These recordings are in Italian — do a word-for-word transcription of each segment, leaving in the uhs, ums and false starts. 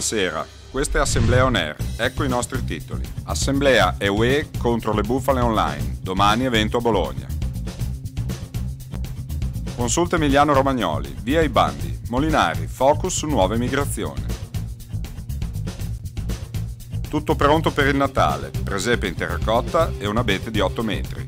Buonasera, questa è Assemblea On Air. Ecco i nostri titoli. Assemblea e U E contro le bufale online. Domani evento a Bologna. Consulta Emiliano Romagnoli. Via i bandi. Molinari. Focus su nuove migrazioni. Tutto pronto per il Natale. Presepe in terracotta e un abete di otto metri.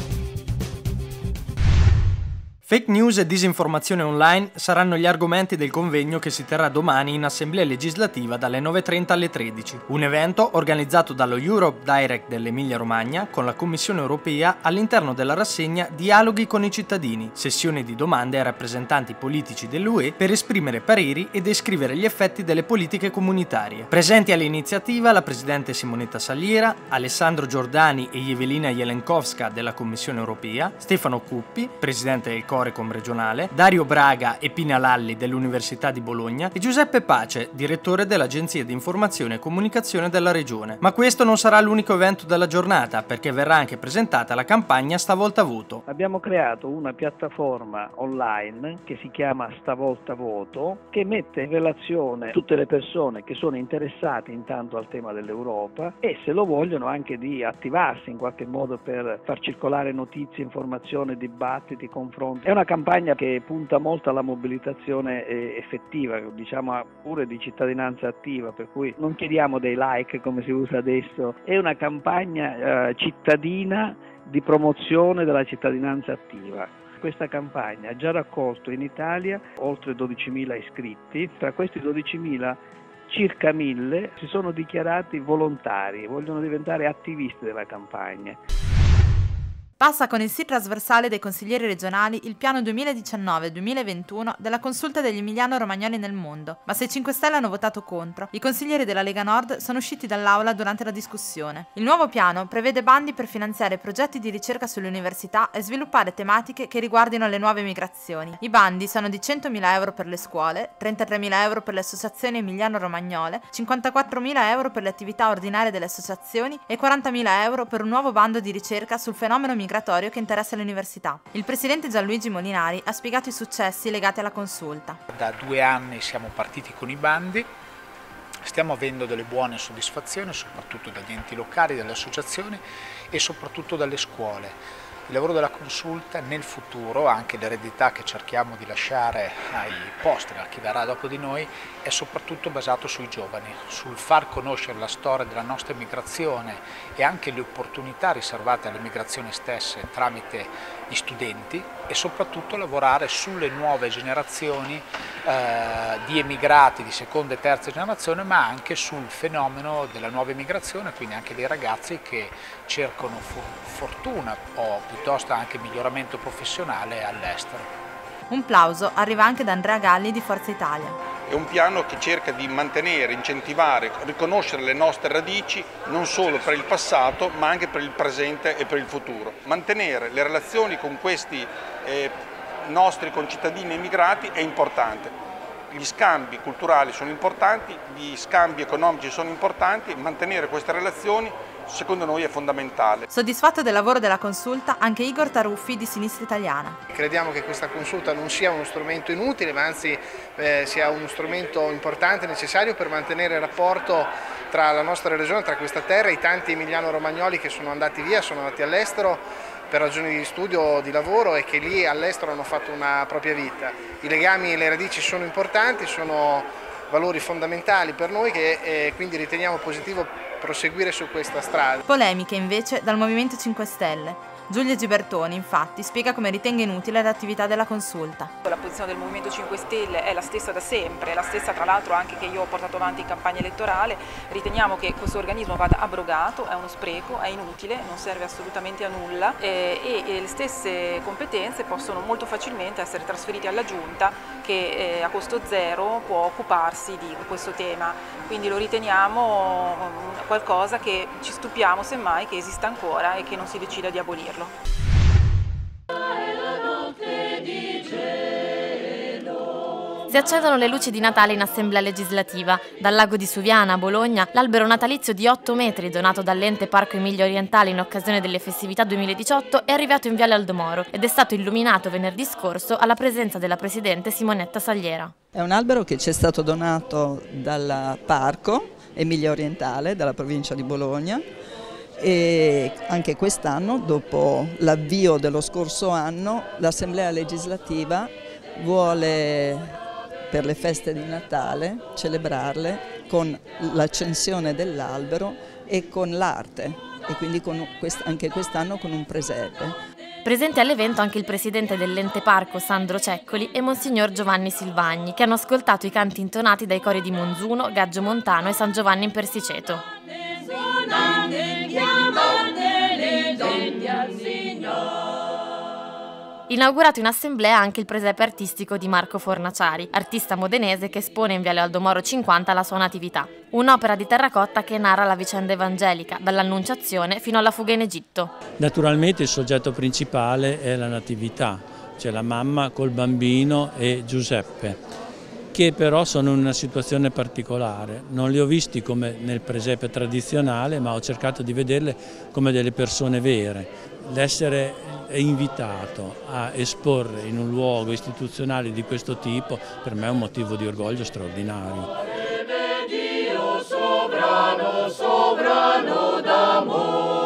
Fake news e disinformazione online saranno gli argomenti del convegno che si terrà domani in Assemblea Legislativa dalle nove e trenta alle tredici. Un evento organizzato dallo Europe Direct dell'Emilia Romagna con la Commissione Europea all'interno della rassegna Dialoghi con i cittadini, sessione di domande ai rappresentanti politici dell'U E per esprimere pareri e descrivere gli effetti delle politiche comunitarie. Presenti all'iniziativa la Presidente Simonetta Saliera, Alessandro Giordani e Evelina Jelenkowska della Commissione Europea, Stefano Cuppi, Presidente del Corecom regionale, Dario Braga e Pina Lalli dell'Università di Bologna e Giuseppe Pace, direttore dell'Agenzia di Informazione e Comunicazione della Regione. Ma questo non sarà l'unico evento della giornata, perché verrà anche presentata la campagna Stavolta Voto. Abbiamo creato una piattaforma online che si chiama Stavolta Voto, che mette in relazione tutte le persone che sono interessate intanto al tema dell'Europa e, se lo vogliono, anche di attivarsi in qualche modo per far circolare notizie, informazioni, dibattiti, confronti. È una campagna che punta molto alla mobilitazione effettiva, diciamo pure di cittadinanza attiva, per cui non chiediamo dei like come si usa adesso, è una campagna eh, cittadina di promozione della cittadinanza attiva. Questa campagna ha già raccolto in Italia oltre dodicimila iscritti, tra questi dodicimila circa mille si sono dichiarati volontari, vogliono diventare attivisti della campagna. Passa con il sì trasversale dei consiglieri regionali il piano duemiladiciannove duemilaventuno della consulta degli Emiliano Romagnoli nel mondo, ma se i cinque Stelle hanno votato contro, i consiglieri della Lega Nord sono usciti dall'aula durante la discussione. Il nuovo piano prevede bandi per finanziare progetti di ricerca sulle università e sviluppare tematiche che riguardino le nuove migrazioni. I bandi sono di centomila euro per le scuole, trentatremila euro per le associazioni Emiliano Romagnole, cinquantaquattromila euro per le attività ordinarie delle associazioni e quarantamila euro per un nuovo bando di ricerca sul fenomeno migratorio che interessa l'università. Il presidente Gianluigi Molinari ha spiegato i successi legati alla consulta. Da due anni siamo partiti con i bandi, stiamo avendo delle buone soddisfazioni soprattutto dagli enti locali, dalle associazioni e soprattutto dalle scuole. Il lavoro della consulta nel futuro, anche l'eredità che cerchiamo di lasciare ai posteri, a chi verrà dopo di noi, è soprattutto basato sui giovani, sul far conoscere la storia della nostra migrazione e anche le opportunità riservate alle migrazioni stesse tramite gli studenti e soprattutto lavorare sulle nuove generazioni eh, di emigrati di seconda e terza generazione, ma anche sul fenomeno della nuova emigrazione, quindi anche dei ragazzi che cercano fortuna o piuttosto anche miglioramento professionale all'estero. Un plauso arriva anche da Andrea Galli di Forza Italia. È un piano che cerca di mantenere, incentivare, riconoscere le nostre radici non solo per il passato ma anche per il presente e per il futuro. Mantenere le relazioni con questi eh, nostri concittadini emigrati è importante. Gli scambi culturali sono importanti, gli scambi economici sono importanti, mantenere queste relazioni secondo noi è fondamentale. Soddisfatto del lavoro della consulta anche Igor Taruffi di Sinistra Italiana. Crediamo che questa consulta non sia uno strumento inutile, ma anzi eh, sia uno strumento importante e necessario per mantenere il rapporto tra la nostra regione, tra questa terra e i tanti Emiliano Romagnoli che sono andati via, sono andati all'estero per ragioni di studio o di lavoro e che lì all'estero hanno fatto una propria vita. I legami e le radici sono importanti, sono valori fondamentali per noi che eh, quindi riteniamo positivo proseguire su questa strada. Polemiche invece dal Movimento cinque Stelle. Giulia Gibertoni infatti spiega come ritenga inutile l'attività della consulta. La posizione del Movimento cinque Stelle è la stessa da sempre, è la stessa tra l'altro anche che io ho portato avanti in campagna elettorale. Riteniamo che questo organismo vada abrogato, è uno spreco, è inutile, non serve assolutamente a nulla eh, e, e le stesse competenze possono molto facilmente essere trasferite alla Giunta che eh, a costo zero può occuparsi di questo tema. Quindi lo riteniamo qualcosa che ci stupiamo semmai che esista ancora e che non si decida di abolirlo. Si accendono le luci di Natale in Assemblea Legislativa. Dal lago di Suviana a Bologna, l'albero natalizio di otto metri donato dall'Ente Parco Emilia Orientale in occasione delle festività duemiladiciotto è arrivato in Viale Aldomoro ed è stato illuminato venerdì scorso alla presenza della presidente Simonetta Sagliera. È un albero che ci è stato donato dal Parco Emilia Orientale, dalla provincia di Bologna, e anche quest'anno, dopo l'avvio dello scorso anno, l'Assemblea Legislativa vuole per le feste di Natale celebrarle con l'accensione dell'albero e con l'arte, e quindi con quest- anche quest'anno con un presepe. Presente all'evento anche il presidente dell'Ente Parco Sandro Ceccoli e Monsignor Giovanni Silvagni, che hanno ascoltato i canti intonati dai cori di Monzuno, Gaggio Montano e San Giovanni in Persiceto. Inaugurato in assemblea anche il presepe artistico di Marco Fornaciari, artista modenese che espone in Viale Aldomoro cinquanta la sua natività. Un'opera di terracotta che narra la vicenda evangelica, dall'Annunciazione fino alla fuga in Egitto. Naturalmente il soggetto principale è la natività, cioè la mamma col bambino e Giuseppe, che però sono in una situazione particolare. Non li ho visti come nel presepe tradizionale, ma ho cercato di vederle come delle persone vere. L'essere invitato a esporre in un luogo istituzionale di questo tipo per me è un motivo di orgoglio straordinario. Dio sovrano, sovrano d'amore.